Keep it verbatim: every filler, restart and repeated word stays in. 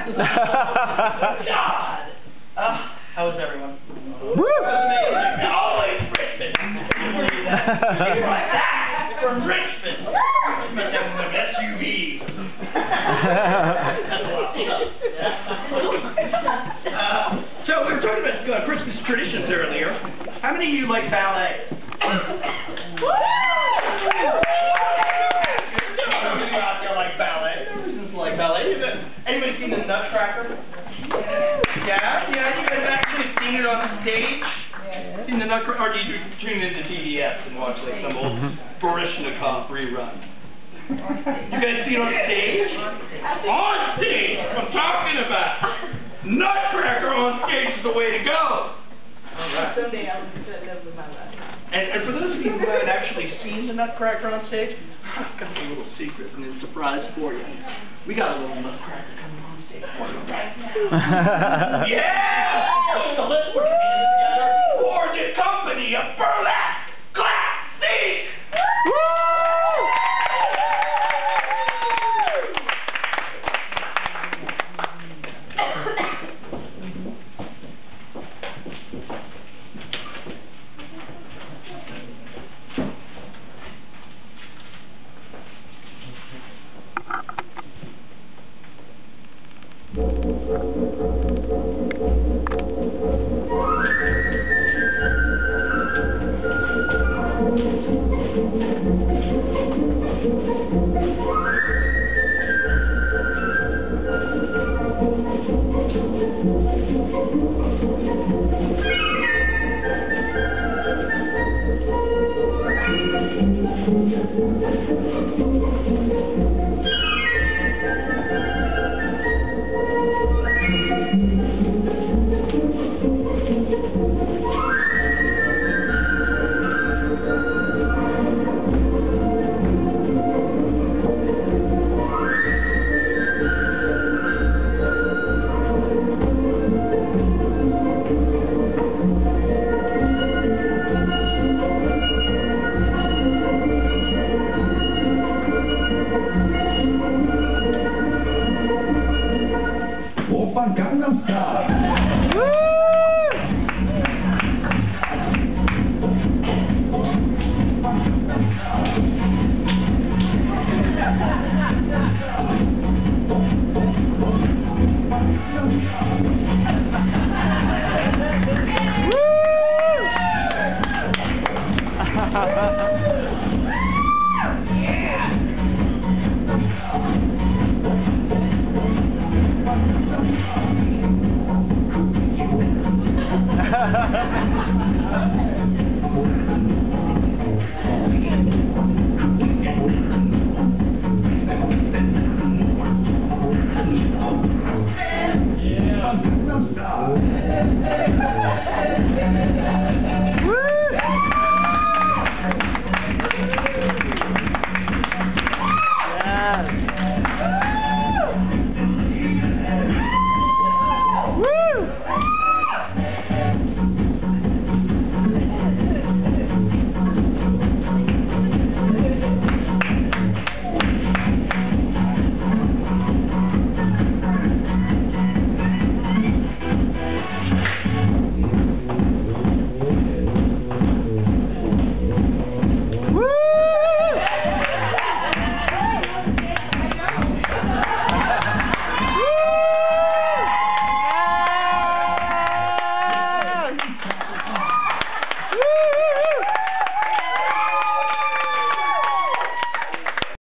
God! Uh, how was everyone? Woo! Always Richmond! You're like that! From Richmond! Richmond has some S U Vs. uh, so we were talking about uh, Christmas traditions earlier. How many of you like ballet? Like ballet. Anybody seen the Nutcracker? Yeah, yeah. You guys actually seen it on stage? Yeah. Seen the Nutcracker, or do you tune into T V S and watch like some old Baryshnikov rerun? You guys see it on stage? On stage. I'm talking about. Nutcracker on stage is the way to go. Right. Someday I will live with my life. And, and for those of you who haven't actually seen the Nutcracker on stage, I've got a little secret and a surprise for you. We got a little Nutcracker coming on stage for you, right? Yeah! So let's work hands together for the company of Burlesque Classic! Gangnam Style. Ha ha ha ha!